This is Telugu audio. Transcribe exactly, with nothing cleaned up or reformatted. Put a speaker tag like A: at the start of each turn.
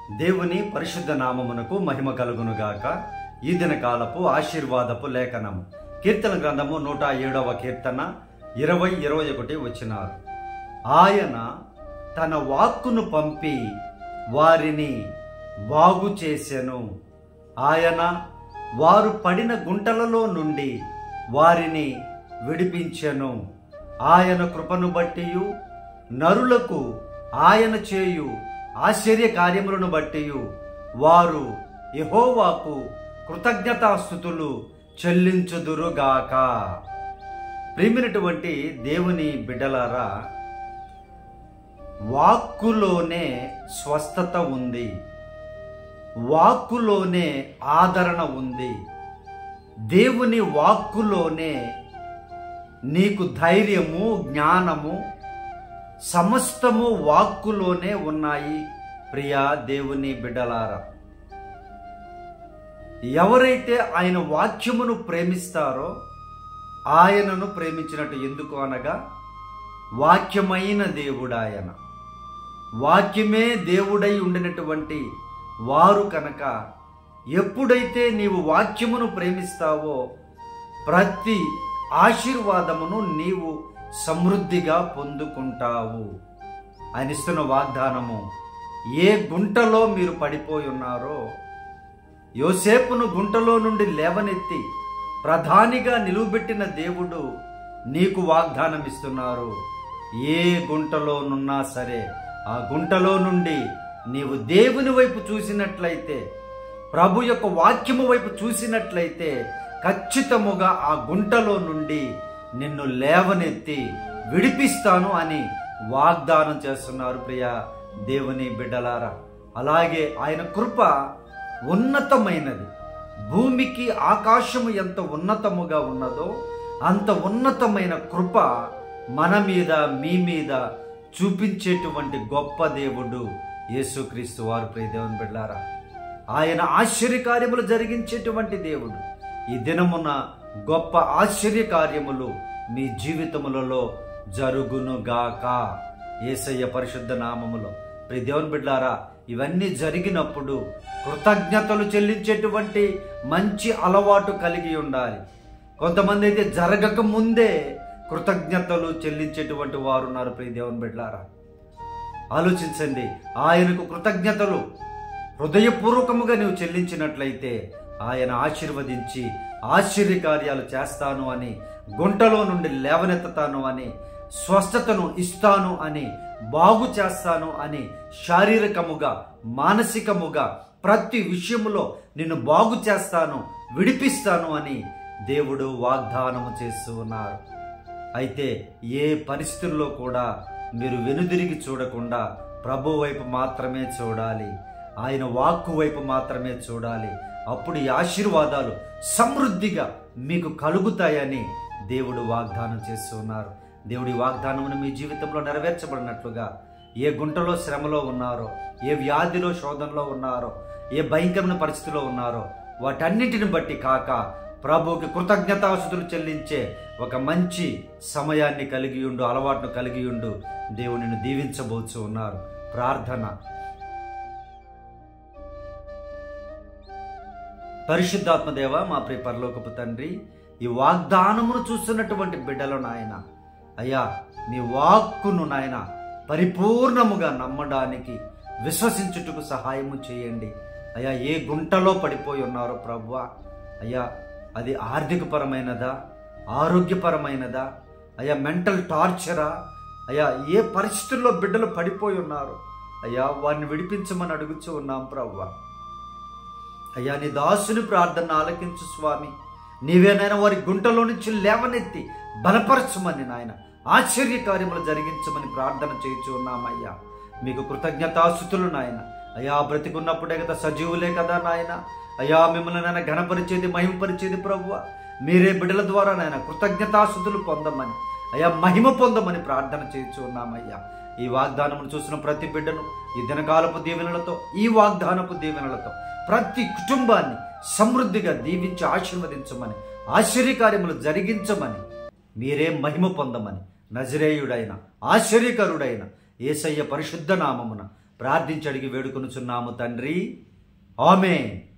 A: దేవుని పరిశుద్ధ నామమునకు మహిమ కలుగునుగాక. ఈ దినకాలపు ఆశీర్వాదపు లేఖనము కీర్తన గ్రంథము నూట ఏడవ కీర్తన ఇరవై ఇరవై ఒకటి వచ్చినారు. ఆయన తన వాక్కును పంపి వారిని బాగు చేసెను. ఆయన వారు పడిన గుంటలలో నుండి వారిని విడిపించెను. ఆయన కృపను బట్టియు నరులకు ఆయన చేయు ఆశ్చర్య కార్యములను బట్టియు వారు యెహోవాకు కృతజ్ఞతాస్తుతులు చెల్లించుదురుగాక. ప్రియమైనటువంటి దేవుని బిడ్డలారా, వాక్కులోనే స్వస్థత ఉంది, వాక్కులోనే ఆదరణ ఉంది. దేవుని వాక్కులోనే నీకు ధైర్యము, జ్ఞానము సమస్తము వాక్కులోనే ఉన్నాయి. ప్రియా దేవుని బిడ్డలారా, ఎవరైతే ఆయన వాక్యమును ప్రేమిస్తారో ఆయనను ప్రేమించినట్టు. ఎందుకు అనగా వాక్యమైన దేవుడు ఆయన, వాక్యమే దేవుడై ఉండినటువంటి వారు కనుక ఎప్పుడైతే నీవు వాక్యమును ప్రేమిస్తావో ప్రతి ఆశీర్వాదమును నీవు సమృద్ధిగా పొందుకుంటావు. ఆయన ఇస్తున్న వాగ్దానము, ఏ గుంటలో మీరు పడిపోయి ఉన్నారో యోసేపును గుంటలో నుండి లేవనెత్తి ప్రధానిగా నిలువబెట్టిన దేవుడు నీకు వాగ్దానం ఇస్తున్నారు. ఏ గుంటలోనున్నా సరే ఆ గుంటలో నుండి నీవు దేవుని వైపు చూసినట్లయితే, ప్రభు యొక్క వాక్యము వైపు చూసినట్లయితే ఖచ్చితముగా ఆ గుంటలో నుండి నిన్ను లేవనెత్తి విడిపిస్తాను అని వాగ్దానం చేస్తున్నారు. ప్రియ దేవుని బిడ్డలారా, అలాగే ఆయన కృప ఉన్నతమైనది. భూమికి ఆకాశము ఎంత ఉన్నతముగా ఉన్నదో అంత ఉన్నతమైన కృప మన మీద మీ మీద చూపించేటువంటి గొప్ప దేవుడు యేసుక్రీస్తు వారు. ప్రియ దేవుని బిడ్డలారా, ఆయన ఆశ్చర్యకార్యములు జరిగించేటువంటి దేవుడు. ఈ దినమున గొప్ప ఆశ్చర్య కార్యములు మీ జీవితములలో జరుగునుగాక. యేసయ్య పరిశుద్ధ నామములో. ప్రియ దేవుని బిడ్డలారా, ఇవన్నీ జరిగినప్పుడు కృతజ్ఞతలు చెల్లించేటువంటి మంచి అలవాటు కలిగి ఉండాలి. కొంతమంది అయితే జరగక ముందే కృతజ్ఞతలు చెల్లించేటువంటి వారు ఉన్నారు. ప్రియ దేవుని బిడ్డలారా, ఆలోచించండి. ఆయనకు కృతజ్ఞతలు హృదయపూర్వకముగా నీవు చెల్లించినట్లయితే ఆయన ఆశీర్వదించి ఆశ్చర్యకార్యాలు చేస్తాను అని, గుంటలో నుండి లేవనెత్తుతాను అని, స్వస్థతను ఇస్తాను అని, బాగు చేస్తాను అని, శారీరకముగా మానసికముగా ప్రతి విషయములో నిన్ను బాగు చేస్తాను, విడిపిస్తాను అని దేవుడు వాగ్దానము చేస్తూ ఉన్నారు. అయితే ఏ పరిస్థితుల్లో కూడా మీరు వెనుదిరిగి చూడకుండా ప్రభు వైపు మాత్రమే చూడాలి, ఆయన వాక్కు వైపు మాత్రమే చూడాలి. అప్పుడు ఈ ఆశీర్వాదాలు సమృద్ధిగా మీకు కలుగుతాయని దేవుడు వాగ్దానం చేస్తూ ఉన్నారు. దేవుడి వాగ్దానమును మీ జీవితంలో నెరవేర్చబడినట్లుగా, ఏ గుంటలో శ్రమలో ఉన్నారో, ఏ వ్యాధిలో శోధనలో ఉన్నారో, ఏ భయంకరమైన పరిస్థితిలో ఉన్నారో వాటన్నింటిని బట్టి కాక ప్రభువుకి కృతజ్ఞతాస్తుతులు చెల్లించే ఒక మంచి సమయాన్ని కలిగి ఉండు, అలవాటును కలిగి ఉండు. దేవునిని దీవించబోచు ఉన్నారు. ప్రార్థన. పరిశుద్ధాత్మదేవ, మా ప్రియ పరలోకపు తండ్రి, ఈ వాగ్దానమును చూస్తున్నటువంటి బిడ్డలు నాయన, అయ్యా నీ వాక్కును నాయన పరిపూర్ణముగా నమ్మడానికి, విశ్వసించుటకు సహాయము చేయండి. అయ్యా ఏ గుంటలో పడిపోయి ఉన్నారో ప్రభువా, అయ్యా అది ఆర్థికపరమైనదా, ఆరోగ్యపరమైనదా, అయ్యా మెంటల్ టార్చరా, అయ్యా ఏ పరిస్థితుల్లో బిడ్డలు పడిపోయి ఉన్నారు అయ్యా వారిని విడిపించమని అడుగుచూ ఉన్నాం ప్రభువా. అయ్యా నీ దాసుని ప్రార్థన ఆలకించు స్వామి. నీవేనైనా వారి గుంటలో నుంచి లేవనెత్తి బలపరచమని నాయన ఆశ్చర్య కార్యములు జరిగించమని ప్రార్థన చేయించు ఉన్నామయ్యా. మీకు కృతజ్ఞతాస్తుతులు నాయన. అయ్యా బ్రతికున్నప్పుడే కదా సజీవులే కదా నాయన. అయ్యా మిమ్మల్ని నాయన ఘనపరిచేది, మహిమపరిచేది ప్రభువా. మీరే బిడ్డల ద్వారా నాయన కృతజ్ఞతాస్తుతులు పొందమని, అయ్యా మహిమ పొందమని ప్రార్థన చేయించు ఉన్నామయ్యా. ఈ వాగ్దానమును చూసిన ప్రతి బిడ్డను ఈ దినకాలపు దీవెనలతో, ఈ వాగ్దానపు దీవెనలతో ప్రతి కుటుంబాన్ని సమృద్ధిగా దీవించి ఆశీర్వదించమని, ఆశ్చర్యకార్యములు జరిగించమని, మీరే మహిమ పొందమని నజరేయుడైన ఆశ్చర్యకరుడైన యేసయ్య పరిశుద్ధ నామమున ప్రార్థించి అడిగి వేడుకొనుచున్నాము తండ్రి. ఆమేన్.